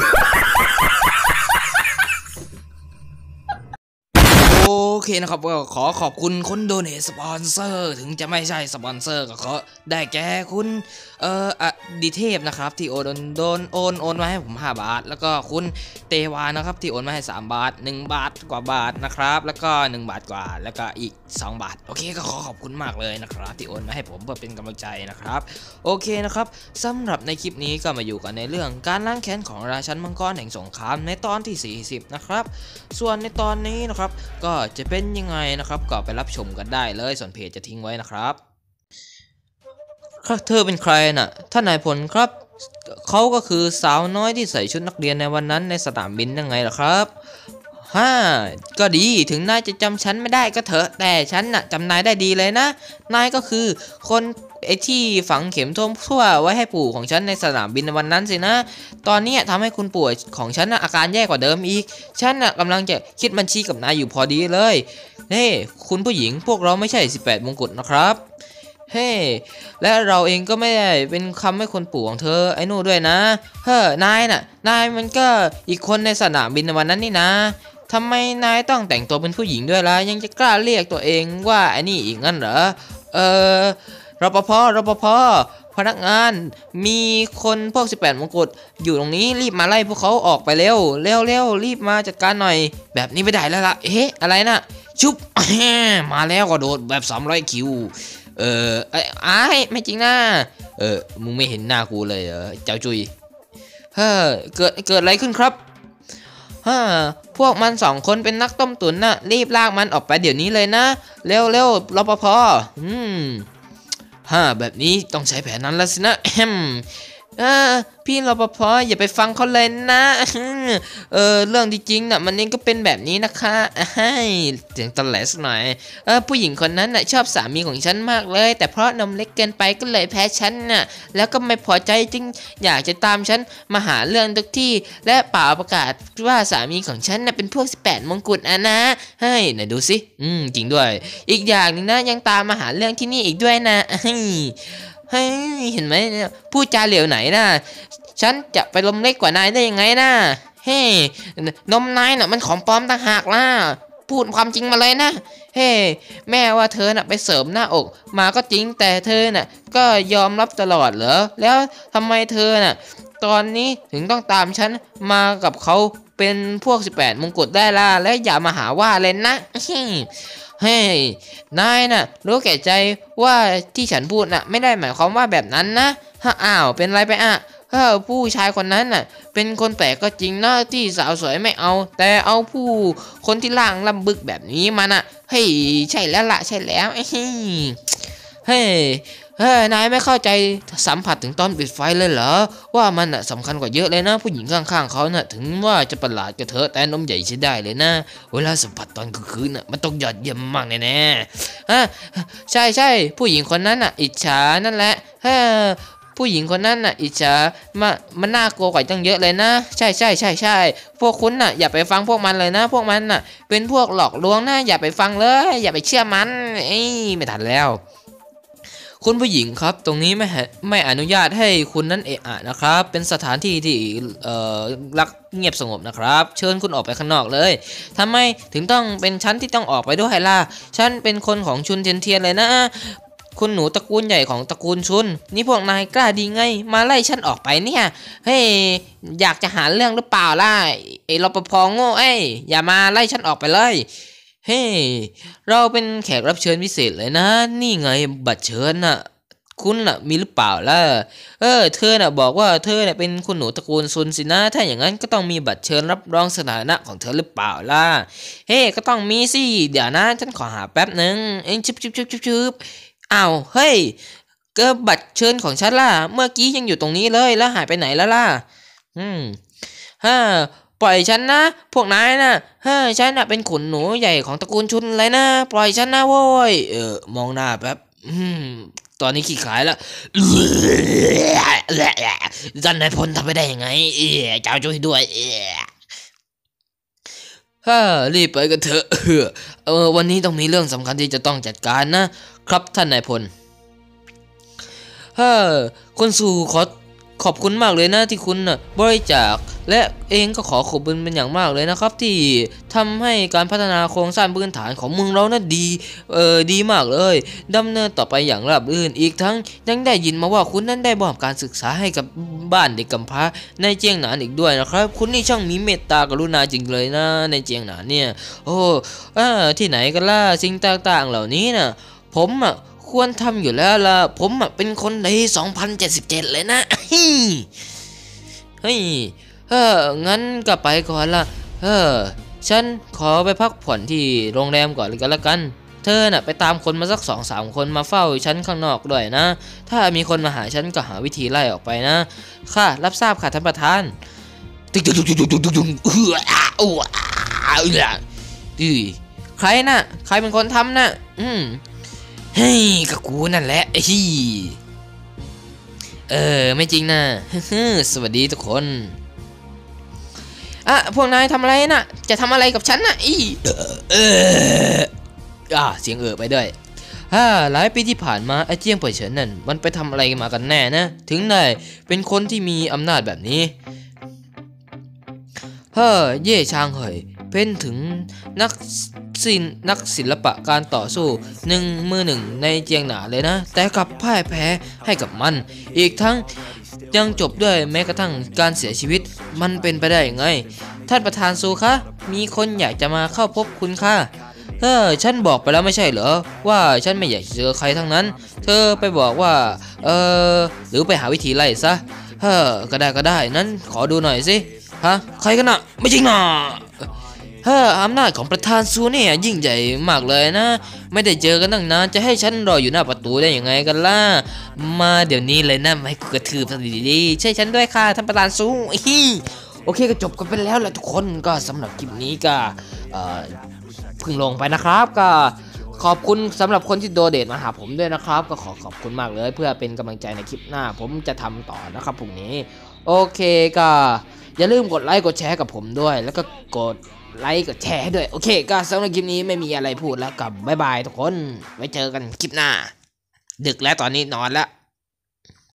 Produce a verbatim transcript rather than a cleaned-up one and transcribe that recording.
โอเคนะครับก็ขอขอบคุณคนโดเนทสปอนเซอร์ถึงจะไม่ใช่สปอนเซอร์ก็ขอได้แก่คุณเอ่ออดิเทพนะครับที่โอนโดนโอนโอนมาให้ผมห้าบาทแล้วก็คุณเตวานะครับที่โอนมาให้สามบาทหนึ่งบาทกว่าบาทนะครับแล้วก็หนึ่งบาทกว่าแล้วก็อีกสองบาทโอเคก็ขอขอบคุณมากเลยนะครับที่โอนมาให้ผมเพื่อเป็นกำลังใจนะครับโอเคนะครับสำหรับในคลิปนี้ก็มาอยู่กันในเรื่องการล้างแค้นของราชันมังกรแห่งสงครามในตอนที่สี่สิบนะครับส่วนในตอนนี้นะครับก็จะเป็นยังไงนะครับก็ไปรับชมกันได้เลยส่วนเพจจะทิ้งไว้นะครับเธอเป็นใครน่ะท่านนายพลครับเขาก็คือสาวน้อยที่ใส่ชุดนักเรียนในวันนั้นในสนามบินยังไงล่ะครับฮ่าก็ดีถึงนายจะจำฉันไม่ได้ก็เถอะแต่ฉันน่ะจำนายได้ดีเลยนะนายก็คือคนไอ้ที่ฝังเข็มทั่วไว้ให้ปู่ของฉันในสนามบินในวันนั้นสินะตอนนี้ทำให้คุณปู่ของฉันอาการแย่กว่าเดิมอีกฉันน่ะกำลังจะคิดบัญชีกับนายอยู่พอดีเลยเฮ้คุณผู้หญิงพวกเราไม่ใช่สิบแปดมงกุฎนะครับเฮ้และเราเองก็ไม่ได้เป็นคำให้คนปู่ของเธอไอ้นู่ด้วยนะเฮ้นายน่ะนายมันก็อีกคนในสนามบินในวันนั้นนี่นะทำไมนายต้องแต่งตัวเป็นผู้หญิงด้วยล่ะยังจะกล้าเรียกตัวเองว่าไอ้นี่อีกงั้นเหรอเออรปภรปภพนักงานมีคนพวกสิบแปดมงกุฎอยู่ตรงนี้รีบมาไล่พวกเขาออกไปเร็วเร็วเร็วรีบมาจัดการหน่อยแบบนี้ไม่ได้แล้วล่ะเอ๊ะอะไรนะชุบมาแล้วก็โดดแบบสามร้อยคิวเออไอ้ไม่จริงนะเออมึงไม่เห็นหน้ากูเลยเหรอเจ้าจุยเฮ้อเกิดเกิดอะไรขึ้นครับฮ่าพวกมันสองคนเป็นนักต้มตุ๋นน่ะรีบลากมันออกไปเดี๋ยวนี้เลยนะเร็วเร็วรปภอืมฮ่าแบบนี้ต้องใช้แผนนั้นแล้วสินะแฮมอ่าพี่รปภอย่าไปฟังเขาเลยนะเออเรื่องที่จริงน่ะมันเองก็เป็นแบบนี้นะคะให้เสียงตะแหลสหน่อยเออผู้หญิงคนนั้นน่ะชอบสามีของฉันมากเลยแต่เพราะนมเล็กเกินไปก็เลยแพ้ฉันน่ะแล้วก็ไม่พอใจจึงอยากจะตามฉันมาหาเรื่องทุกที่และเป่าประกาศว่าสามีของฉันน่ะเป็นพวกสิบแปดมงกุฎอ่ะนะเฮ้ยไหนดูสิอืมจริงด้วยอีกอย่างนึงนะยังตามมาหาเรื่องที่นี่อีกด้วยนะเฮ้ยเฮ้ยเห็นไหมเนี่ยพูดจาเหลวไหนนะฉันจะไปลมเล็กกว่านายได้ยังไงนะเฮ้นมนายน่ะมันของปลอมต่างหากล่ะพูดความจริงมาเลยนะเฮ้แม่ว่าเธอน่ะไปเสริมหน้าอกมาก็จริงแต่เธอน่ะก็ยอมรับตลอดเหรอแล้วทำไมเธอน่ะตอนนี้ถึงต้องตามฉันมากับเขาเป็นพวกสิบแปดมงกุฎได้ล่ะและอย่ามาหาว่าเลยนะเฮ้ยนายน่ะรู้แก่ใจว่าที่ฉันพูดน่ะไม่ได้หมายความว่าแบบนั้นนะฮะอ้าวเป็นไรไปอ่ะเฮ้อผู้ชายคนนั้นน่ะเป็นคนแปลกก็จริงนะที่สาวสวยไม่เอาแต่เอาผู้คนที่ล่างลำบึกแบบนี้มาน่ะเฮ้ยใช่แล้วล่ะใช่แล้วเฮ้ยเฮ้ยเฮ้ยนายไม่เข้าใจสัมผัสถึงตอนปิดไฟเลยเหรอว่ามันน่ะสำคัญกว่าเยอะเลยนะผู้หญิงข้างๆเขาน่ะถึงว่าจะประหลาดก็เถอะแต่นมใหญ่ใช้ได้เลยนะเวลาสัมผัสตอนกลางคืนน่ะมันต้องยอดเยี่ยมมากแน่ๆฮะใช่ใช่ผู้หญิงคนนั้นน่ะอิจฉานั่นแหละเฮ้อผู้หญิงคนนั้นน่ะอิจฉามามันน่ากลัวกว่าตั้งเยอะเลยนะใช่ใช่ใช่ใช่พวกคุณน่ะอย่าไปฟังพวกมันเลยนะพวกมันน่ะเป็นพวกหลอกลวงนะอย่าไปฟังเลยอย่าไปเชื่อมันเอ้ยไม่ทันแล้วคุณผู้หญิงครับตรงนี้ไม่ไม่อนุญาตให้คุณนั้นเอะอะนะครับเป็นสถานที่ที่เอ่อรักเงียบสงบนะครับเชิญคุณออกไปข้างนอกเลยทำไมถึงต้องเป็นฉันที่ต้องออกไปด้วยล่ะฉันเป็นคนของชุนเทียนเทียนเลยนะคุณหนูตระกูลใหญ่ของตระกูลชุนนี่พวกนายกล้าดีไงมาไล่ฉันออกไปเนี่ยเฮ้ยอยากจะหาเรื่องหรือเปล่าล่ะไอ้รปภโง่เอ้ยอย่ามาไล่ฉันออกไปเลยเฮ้เราเป็นแขกรับเชิญพิเศษเลยนะนี่ไงบัตรเชิญน่ะคุณน่ะมีหรือเปล่าล่ะเออเธอน่ะบอกว่าเธอน่ะเป็นคุณหนูตระกูลซุนสินะถ้าอย่างนั้นก็ต้องมีบัตรเชิญรับรองสถานะของเธอหรือเปล่าล่ะเฮ้ก็ต้องมีสิเดี๋ยวนะฉันขอหาแป๊บหนึ่งเอ็งชึบชึบชึบชึบชึบอ้าวเฮ้ยก็บัตรเชิญของฉันล่ะเมื่อกี้ยังอยู่ตรงนี้เลยแล้วหายไปไหนแล้วล่ะอืมฮ่าปล่อยฉันนะพวกนายนะเฮ้ยฉันน่ะเป็นขุนหนูใหญ่ของตระกูลชุนเลยนะปล่อยฉันนะโว้ยเออมองหน้าแป๊บอืมตอนนี้ขี้ขายแล้วจันนายพลทำไปได้ยังไงเออเจ้าช่วยด้วยเออฮ่ารีบไปกันเถอะเออวันนี้ต้องมีเรื่องสำคัญที่จะต้องจัดการนะครับท่านนายพลเฮ้อคุณสู่ขอขอบคุณมากเลยนะที่คุณน่ะบริจาคและเองก็ขอขอบคุณเป็นอย่างมากเลยนะครับที่ทำให้การพัฒนาโครงสร้างพื้นฐานของเมืองเรานั้นดีเออดีมากเลยดำเนินต่อไปอย่างราบรื่นอีกทั้งยังได้ยินมาว่าคุณนั้นได้มอบการศึกษาให้กับบ้านเด็กกำพร้าในเจียงหนานอีกด้วยนะครับคุณนี่ช่างมีเมตตากรุณาจริงเลยนะในเจียงหนานเนี่ยโอ้เออที่ไหนกันล่ะสิ่งต่างๆเหล่านี้น่ะผมอ่ะควรทำอยู่แล้วล่ะผมอ่ะเป็นคนในสองพันเจ็ดสิบเจ็ดเลยนะเฮ้ยเอองั้นก็ไปก่อนละเออฉันขอไปพักผ่อนที่โรงแรมก่อนเลยกันละกันเธอน่ะไปตามคนมาสักสองสามคนมาเฝ้าฉันข้างนอกด้วยนะถ้ามีคนมาหาฉันก็หาวิธีไล่ออกไปนะค่ะรับทราบค่ะท่านประธานตึ๊กตึ๊กตึ๊กตึ๊กตึ๊กตึ๊กตึ๊กเอออ้าวอ้าวอือใครน่ะใครเป็นคนทำน่ะอืมเฮ้ยก็กูนั่นแหละไอ้ฮี่เออไม่จริงนะสวัสดีทุกคนอ่ะพวกนายทำอะไรน่ะจะทำอะไรกับฉันน่ะอีเอออ่ะเสียงเออไปด้วยฮ่าหลายปีที่ผ่านมาไอ้เจียงเป่ยเฉินนั่นมันไปทำอะไรมากันแน่นะถึงได้เป็นคนที่มีอำนาจแบบนี้เฮ้อเย่ชางเหยเป็นถึงนักศิลป์นักศิลปะการต่อสู้หนึ่งมือหนึ่งในเจียงหนาเลยนะแต่กลับพ่ายแพ้ให้กับมันอีกทั้งยังจบด้วยแม้กระทั่งการเสียชีวิตมันเป็นไปได้ยังไงท่านประธานซูคะมีคนอยากจะมาเข้าพบคุณค่ะเออฉันบอกไปแล้วไม่ใช่เหรอว่าฉันไม่อยากเจอใครทั้งนั้นเธอไปบอกว่าเออหรือไปหาวิธีไล่ซะเออก็ได้ก็ได้นั้นขอดูหน่อยสิฮะใครกันนะไม่จริงนะเฮ้ออำนาจของประธานซูเนี่ยยิ่งใหญ่มากเลยนะไม่ได้เจอกันตั้งนานจะให้ฉันรออยู่หน้าประตูได้ยังไงกันล่ะมาเดี๋ยวนี้เลยนะไม่กูกระทืบสักดีๆใช่ฉันด้วยค่ะท่านประธานซูฮิโอเคก็จบกันไปแล้วแหละทุกคนก็สำหรับคลิปนี้ก็เอ่อเพิ่งลงไปนะครับก็ขอบคุณสำหรับคนที่โดเนทมาหาผมด้วยนะครับก็ขอขอบคุณมากเลยเพื่อเป็นกำลังใจในคลิปหน้าผมจะทำต่อนะครับพรุ่งนี้โอเคก็อย่าลืมกดไลค์กดแชร์กับผมด้วยแล้วก็กดไลค์กดแชร์ด้วยโอเคก็สำหรับคลิปนี้ไม่มีอะไรพูดแล้วกับบ๊ายบายทุกคนไว้เจอกันคลิปหน้าดึกแล้วตอนนี้นอนแล้ว